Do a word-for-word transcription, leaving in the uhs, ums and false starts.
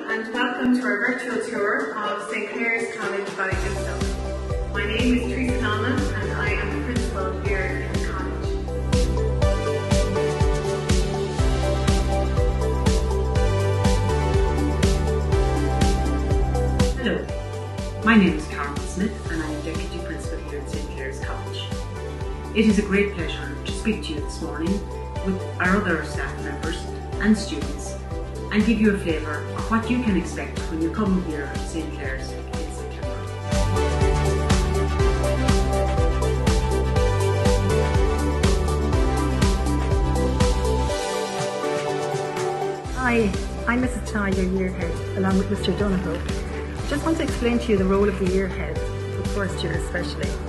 and welcome to our virtual tour of Saint Clare's College Ballyglusto. My name is Teresa Nallman and I am the principal here in the college. Hello, my name is Carol Smith and I am Deputy Principal here at Saint Clare's College. It is a great pleasure to speak to you this morning with our other staff members and students and give you a flavour of what you can expect when you come here at Saint Clare's in September. Hi, I'm Missus Ty, your year head, along with Mister Donohoe. I just want to explain to you the role of the year head, for first year especially.